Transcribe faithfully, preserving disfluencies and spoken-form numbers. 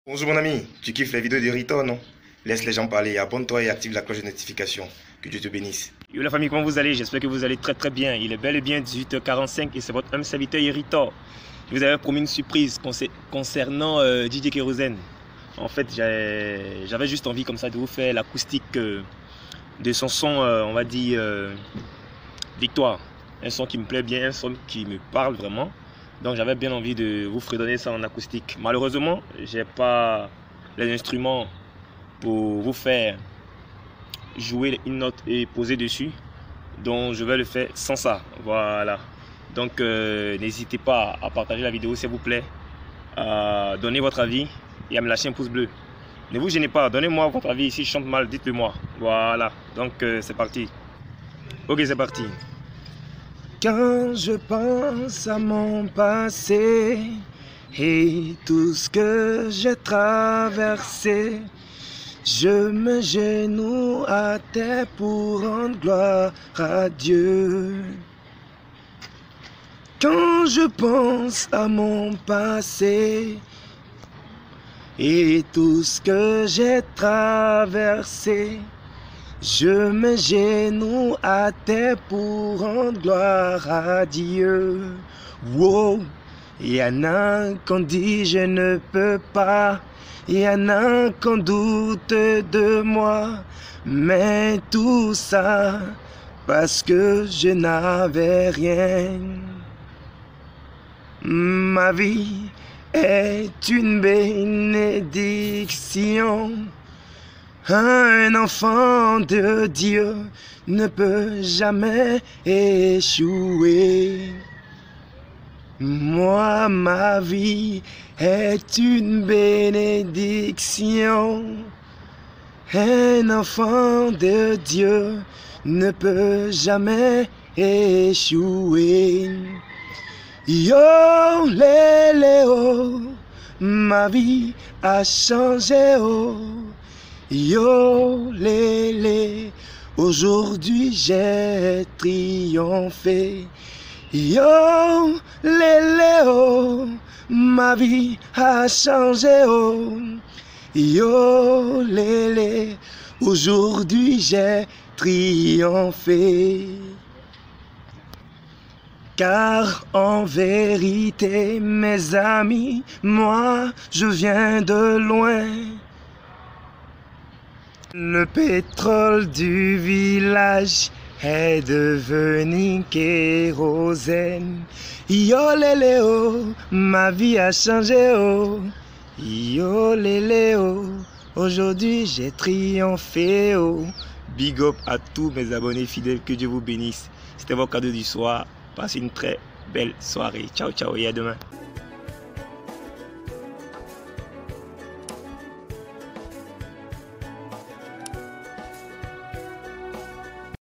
Bonjour mon ami, tu kiffes les vidéos de Rito, non? Laisse les gens parler, abonne-toi et active la cloche de notification. Que Dieu te bénisse. Yo la famille, comment vous allez? J'espère que vous allez très très bien. Il est bel et bien dix-huit heures quarante-cinq et c'est votre homme serviteur Rito. Je vous avais promis une surprise concernant euh, D J Kérosène. En fait, j'avais juste envie comme ça de vous faire l'acoustique euh, de son son, euh, on va dire, euh, Victoire. Un son qui me plaît bien, un son qui me parle vraiment. Donc j'avais bien envie de vous fredonner ça en acoustique. Malheureusement, j'ai pas les instruments pour vous faire jouer une note et poser dessus. Donc je vais le faire sans ça. Voilà. Donc euh, n'hésitez pas à partager la vidéo s'il vous plaît, à donner votre avis et à me lâcher un pouce bleu. Ne vous gênez pas, donnez-moi votre avis. Si je chante mal, dites-le moi. Voilà. Donc euh, c'est parti. Ok, c'est parti. Quand je pense à mon passé et tout ce que j'ai traversé, je me genoue à terre pour rendre gloire à Dieu. Quand je pense à mon passé et tout ce que j'ai traversé, je me genoue à terre pour rendre gloire à Dieu. Wow, il y en a qu'on dit je ne peux pas, il y en a qu'on doute de moi, mais tout ça parce que je n'avais rien. Ma vie est une bénédiction. Un enfant de Dieu ne peut jamais échouer. Moi, ma vie est une bénédiction. Un enfant de Dieu ne peut jamais échouer. Yo, lélé, oh, ma vie a changé, oh. Yo lélé, aujourd'hui j'ai triomphé. Yo lélé, oh, ma vie a changé, oh. Yo lélé, aujourd'hui j'ai triomphé. Car en vérité, mes amis, moi je viens de loin. Le pétrole du village est devenu kérosène. Yo lélé, oh, ma vie a changé, oh. Yo lélé, oh, aujourd'hui j'ai triomphé, oh. Big up à tous mes abonnés fidèles, que Dieu vous bénisse. C'était vos cadeaux du soir. Passez une très belle soirée. Ciao, ciao et à demain.